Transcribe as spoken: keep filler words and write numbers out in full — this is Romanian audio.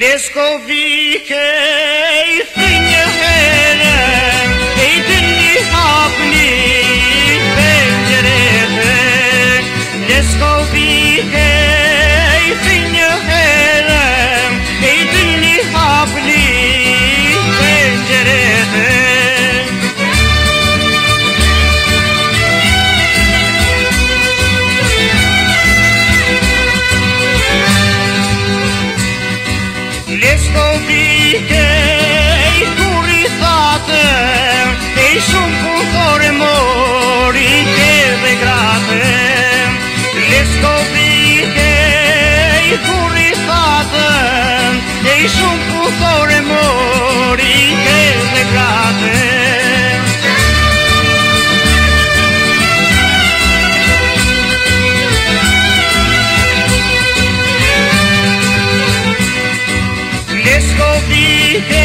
Le scopii che i figli here e i dünni hapni pencerete. Le scopii che i figli here e i dünni hapni pencerete. Le scopii che i turistate e sunt puntore mori che regrate. Le scopii che i turistate e sunt puntore mori che regrate. Le scopii che